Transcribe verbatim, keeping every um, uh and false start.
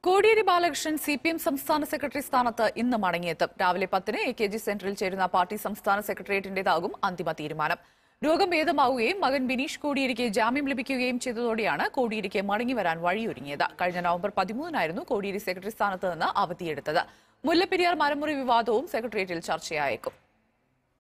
Kodiyeri Balakrishnan C P M സംസ്ഥാന secretary സ്ഥാനത്ത് ഇന്ന് മടങ്ങിയെത്തും. രാവിലെ പത്തിന് എ കെ ജി സെന്ററിൽ ചേരുന്ന പാർട്ടി സംസ്ഥാന സെക്രട്ടേറിയറ്റിന്റേതാകും അന്തിമ തീരുമാനം. രോഗം ഭേദമാവുകയും മകൻ ബിനീഷ് കോടിയേരിക്ക് ജാമ്യം ലഭിക്കുകയും ചെയ്തതോടെയാണ് കോടിയേരിക്ക് മടങ്ങിവരാൻ വഴിയൊരുങ്ങിയത്. കഴിഞ്ഞ നവംബർ പതിമൂന്നിനായിരുന്നു കോടിയേരി സെക്രട്ടറി സ്ഥാനത്ത് നിന്ന് അവധിയെടുത്തത്. മുല്ലപ്പെരിയാർ മരമുറി വിവാദവും സെക്രട്ടേറിയറ്റിൽ ചർച്ചയായേക്കും.